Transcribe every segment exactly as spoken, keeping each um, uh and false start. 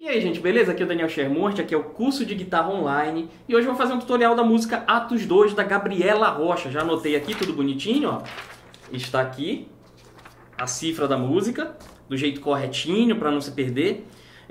E aí, gente, beleza? Aqui é o Daniel Schermort, aqui é o curso de guitarra online e hoje eu vou fazer um tutorial da música Atos dois da Gabriela Rocha. Já anotei aqui tudo bonitinho, ó. Está aqui a cifra da música, do jeito corretinho para não se perder.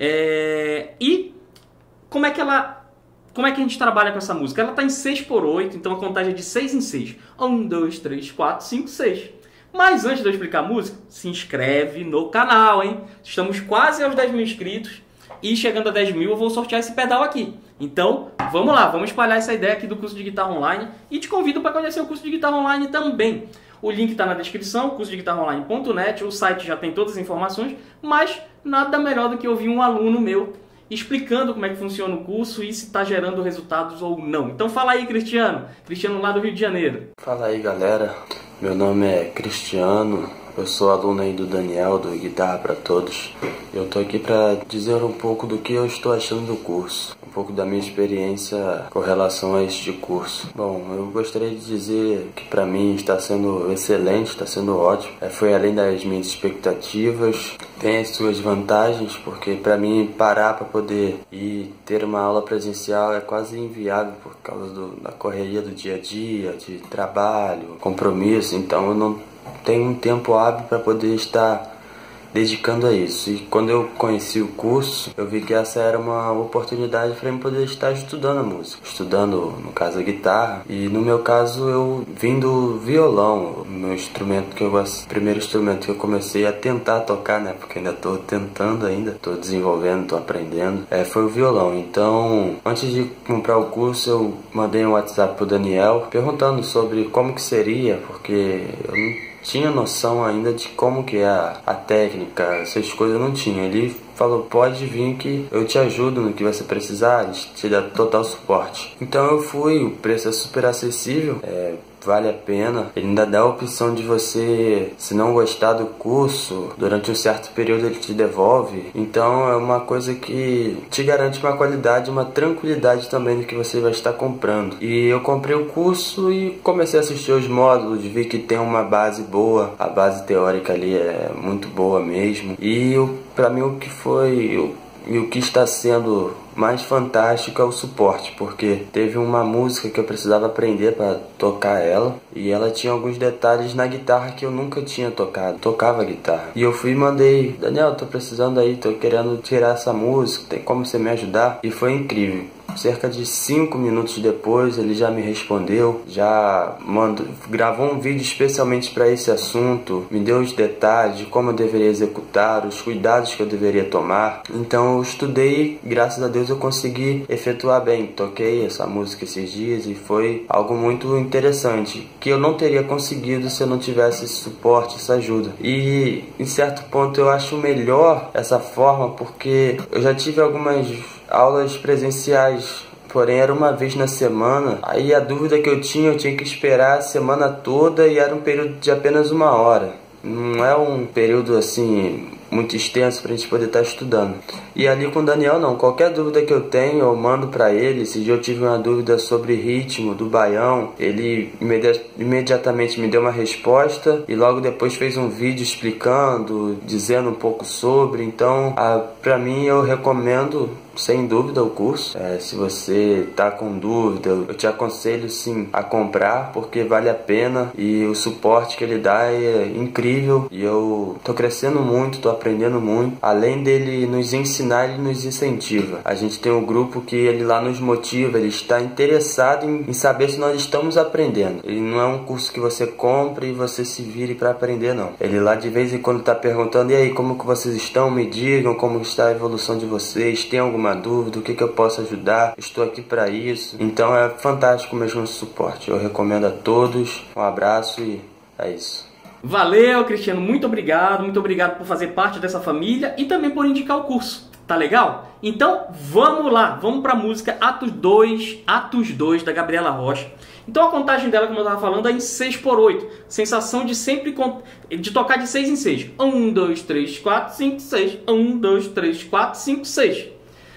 É... E como é que ela... Como é que a gente trabalha com essa música? Ela está em seis por oito, então a contagem é de seis em seis. um, dois, três, quatro, cinco, seis. Mas antes de eu explicar a música, se inscreve no canal, hein? Estamos quase aos dez mil inscritos e chegando a dez mil eu vou sortear esse pedal aqui. Então, vamos lá, vamos espalhar essa ideia aqui do curso de guitarra online e te convido para conhecer o curso de guitarra online também. O link está na descrição, curso de guitarra online ponto net, o site já tem todas as informações, mas nada melhor do que ouvir um aluno meu explicando como é que funciona o curso e se está gerando resultados ou não. Então fala aí, Cristiano. Cristiano lá do Rio de Janeiro. Fala aí, galera. Meu nome é Cristiano. Eu sou aluno aí do Daniel, do Guitarra para Todos. Eu tô aqui para dizer um pouco do que eu estou achando do curso. Um pouco da minha experiência com relação a este curso. Bom, eu gostaria de dizer que para mim está sendo excelente, está sendo ótimo. É, foi além das minhas expectativas. Tem as suas vantagens, porque para mim parar para poder ir ter uma aula presencial é quase inviável por causa do, da correria do dia a dia, de trabalho, compromisso. Então eu não tenho um tempo hábil para poder estar dedicando a isso. E quando eu conheci o curso, eu vi que essa era uma oportunidade para eu poder estar estudando a música. Estudando, no caso, a guitarra. E no meu caso, eu vim do violão. O meu instrumento que eu gosto, o primeiro instrumento que eu comecei a tentar tocar, né? Porque ainda estou tentando ainda, estou desenvolvendo, estou aprendendo. É, foi o violão. Então, antes de comprar o curso, eu mandei um WhatsApp pro Daniel, perguntando sobre como que seria, porque eu não tinha noção ainda de como que é a, a técnica, essas coisas eu não tinha. Ele falou, pode vir que eu te ajudo no que você precisar, a gente te dá total suporte. Então eu fui, o preço é super acessível, é, vale a pena. Ele ainda dá a opção de você, se não gostar do curso, durante um certo período ele te devolve. Então é uma coisa que te garante uma qualidade, uma tranquilidade também do que você vai estar comprando. E eu comprei o curso e comecei a assistir os módulos, vi que tem uma base boa, a base teórica ali é muito boa mesmo. E eu, pra mim o que foi... Eu, E o que está sendo mais fantástico é o suporte, porque teve uma música que eu precisava aprender para tocar ela, e ela tinha alguns detalhes na guitarra que eu nunca tinha tocado, tocava guitarra. E eu fui e mandei, Daniel, tô precisando aí, tô querendo tirar essa música, tem como você me ajudar? E foi incrível. Cerca de cinco minutos depois ele já me respondeu, já mandou, gravou um vídeo especialmente para esse assunto, me deu os detalhes de como eu deveria executar, os cuidados que eu deveria tomar. Então eu estudei, graças a Deus eu consegui efetuar bem. Toquei essa música esses dias e foi algo muito interessante, que eu não teria conseguido se eu não tivesse esse suporte, essa ajuda. E em certo ponto eu acho melhor essa forma, porque eu já tive algumas aulas presenciais, porém era uma vez na semana. Aí a dúvida que eu tinha, eu tinha que esperar a semana toda e era um período de apenas uma hora. Não é um período assim muito extenso pra gente poder estar estudando. E ali com o Daniel não, qualquer dúvida que eu tenho eu mando pra ele. Esse dia eu tive uma dúvida sobre ritmo do baião, ele imedi imediatamente me deu uma resposta e logo depois fez um vídeo explicando, dizendo um pouco sobre. Então a, pra mim eu recomendo sem dúvida o curso. É, se você tá com dúvida, eu te aconselho sim a comprar, porque vale a pena e o suporte que ele dá é incrível. E eu tô crescendo muito, tô aprendendo muito. Além dele nos ensinar, ele nos incentiva. A gente tem um grupo que ele lá nos motiva, ele está interessado em, em saber se nós estamos aprendendo. Ele não é um curso que você compre e você se vire para aprender, não. Ele lá de vez em quando tá perguntando, e aí, como que vocês estão? Me digam como está a evolução de vocês, tem alguma dúvida, o que que eu posso ajudar? Estou aqui para isso. Então é fantástico mesmo esse suporte. Eu recomendo a todos. Um abraço e é isso. Valeu, Cristiano, muito obrigado, muito obrigado por fazer parte dessa família e também por indicar o curso, tá legal? Então vamos lá, vamos para a música Atos dois, Atos dois da Gabriela Rocha. Então a contagem dela, como eu estava falando, é em seis por oito, sensação de sempre de tocar de seis em seis. um, dois, três, quatro, cinco, seis. um, dois, três, quatro, cinco, seis.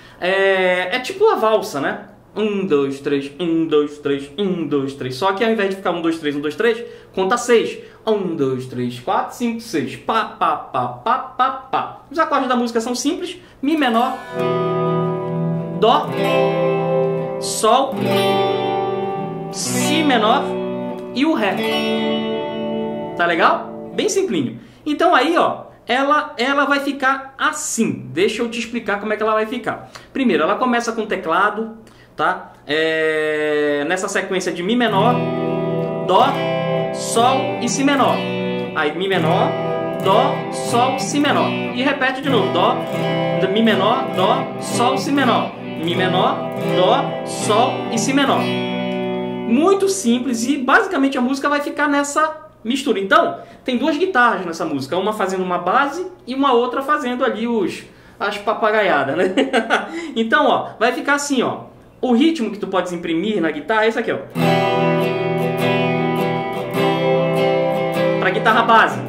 É, é tipo a valsa, né? um, dois, três, um, dois, três, um, dois, três. Só que ao invés de ficar um, dois, três, um, dois, três, conta seis. um, dois, três, quatro, cinco, seis. Pá, pá, pá, pá, pá, pá. Os acordes da música são simples. Mi menor, Dó, Sol, Si menor e o Ré. Tá legal? Bem simplinho. Então aí, ó, ela, ela vai ficar assim. Deixa eu te explicar como é que ela vai ficar. Primeiro, ela começa com teclado, tá? É, nessa sequência de Mi menor, Dó, Sol e Si menor. Aí Mi menor, Dó, Sol, Si menor. E repete de novo. Dó, Mi menor, Dó, Sol, Si menor. Mi menor, Dó, Sol e Si menor. Muito simples e basicamente a música vai ficar nessa mistura. Então, tem duas guitarras nessa música. Uma fazendo uma base e uma outra fazendo ali os, as papagaiadas, né? Então, ó, vai ficar assim, ó. O ritmo que tu podes imprimir na guitarra é esse aqui, ó. Pra guitarra base.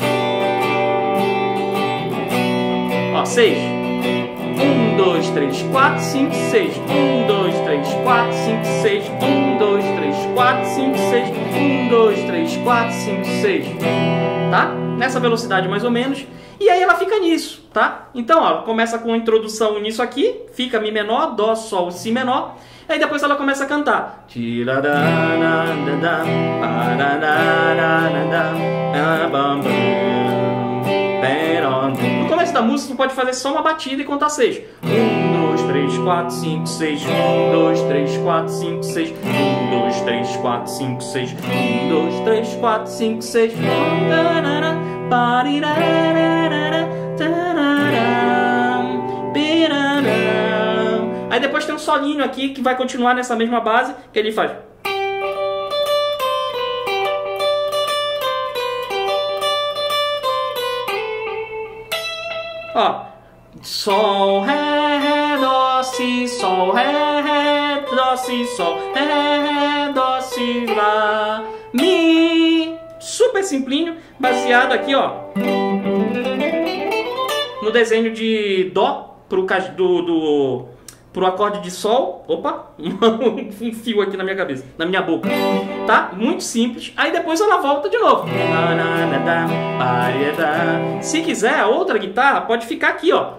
Ó, seis. Um, dois, três, quatro, cinco, seis. Um, dois, três, quatro, cinco, seis. Um, dois, três, quatro, cinco, seis. Um, dois, três, quatro, cinco, seis. Tá? Nessa velocidade mais ou menos. E aí ela fica nisso, tá? Então, ó, começa com a introdução nisso aqui. Fica Mi menor, Dó, Sol, Si menor. Aí depois ela começa a cantar. No começo da música, tu pode fazer só uma batida e contar seis. Um, dois, três, quatro, cinco, seis. Um, dois, três, quatro, cinco, seis. Um, dois, três, quatro, cinco, seis. Um, dois, três, quatro, cinco, seis. Aí depois tem um solinho aqui que vai continuar nessa mesma base, que ele faz. Ó, Sol, Ré, Ré, Dó, Si, Sol, Ré, Ré, Dó, Si, Sol, Ré, Ré, Dó, Si, Lá, Mi. Super simplinho, baseado aqui, ó, no desenho de Dó pro, do, do, pro acorde de Sol. Opa, um fio aqui na minha cabeça, na minha boca. Tá? Muito simples. Aí depois ela volta de novo. Se quiser, a outra guitarra pode ficar aqui, ó.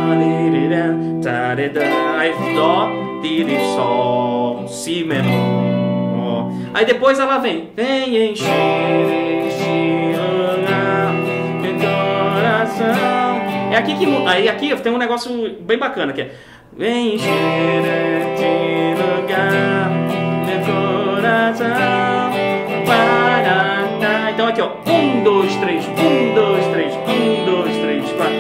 Aí Dó, Sol, Si menor. Aí depois ela vem. Vem encher este lugar de coração. É aqui que... Aí aqui tem um negócio bem bacana que é. Vem encher este lugar de coração. Então aqui, ó. Um, dois, três. Um, dois, três. Um, dois, três, quatro.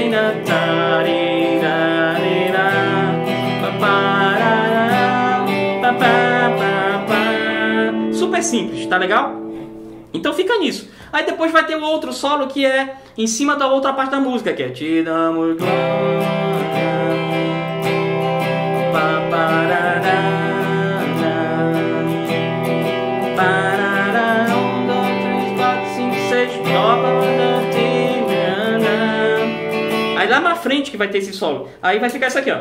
Super simples, tá legal? Então fica nisso. Aí depois vai ter o outro solo que é em cima da outra parte da música, que é Te damos glória. Um, dois, três, quatro, cinco, seis. Aí lá na frente que vai ter esse solo. Aí vai ficar isso aqui, ó.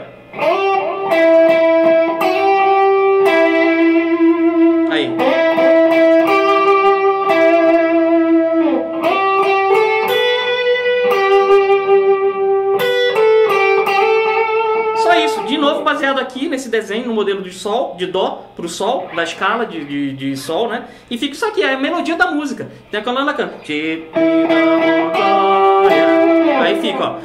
Aí. Só isso. De novo, baseado aqui nesse desenho, no modelo de Sol, de Dó pro Sol, da escala de, de, de Sol, né? E fica isso aqui, é a melodia da música. Tem a coluna canta. Aí fica, ó.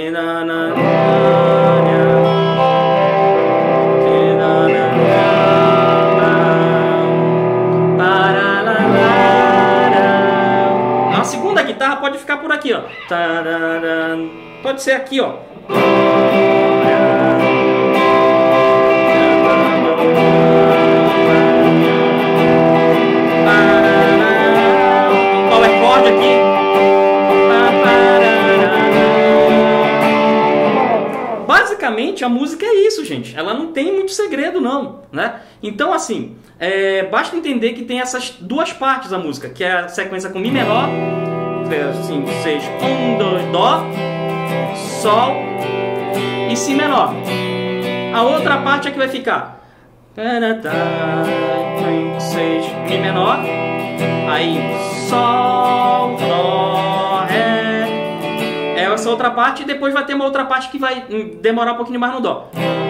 A segunda guitarra pode ficar por aqui, ó. Pode ser aqui, ó. Um power chord aqui. Basicamente a música é isso, gente. Ela não tem muito segredo, não, né? Então, assim, é, basta entender que tem essas duas partes da música, que é a sequência com Mi menor, três, cinco, seis, um, dois, Dó, Sol e Si menor. A outra parte é que vai ficar seis, Mi menor, aí Sol, Dó, Ré. Essa outra parte e depois vai ter uma outra parte que vai demorar um pouquinho mais no dó.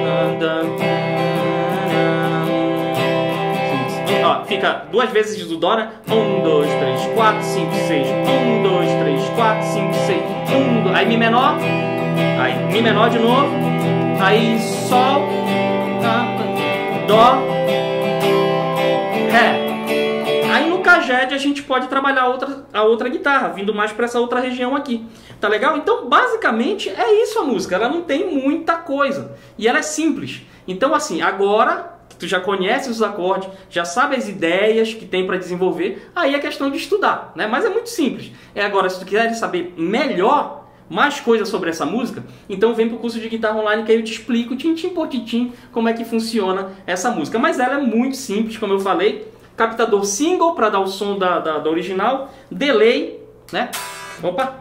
Ó, fica duas vezes do dó, né? um, dois, três, quatro, cinco, seis. um, dois, três, quatro, cinco, seis. um, dois. Aí Mi menor. Aí Mi menor de novo. Aí Sol. Dó. Ré. Aí no Caged a gente pode trabalhar a outra, a outra guitarra, vindo mais para essa outra região aqui. Tá legal? Então, basicamente, é isso a música. Ela não tem muita coisa. E ela é simples. Então, assim, agora que tu já conhece os acordes, já sabe as ideias que tem para desenvolver, aí é questão de estudar, né? Mas é muito simples. É agora, se tu quiser saber melhor, mais coisas sobre essa música, então vem pro curso de guitarra online que aí eu te explico, tintim por tintim, como é que funciona essa música. Mas ela é muito simples, como eu falei. Captador single para dar o som da, da, da original, delay, né? Opa!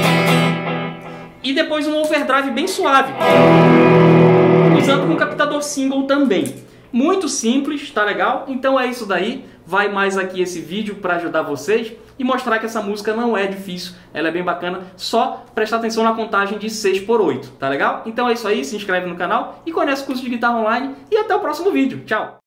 E depois um overdrive bem suave, usando com captador single também. Muito simples, tá legal? Então é isso daí. Vai mais aqui esse vídeo para ajudar vocês e mostrar que essa música não é difícil, ela é bem bacana. Só prestar atenção na contagem de seis por oito, tá legal? Então é isso aí, se inscreve no canal e conhece o curso de guitarra online e até o próximo vídeo. Tchau!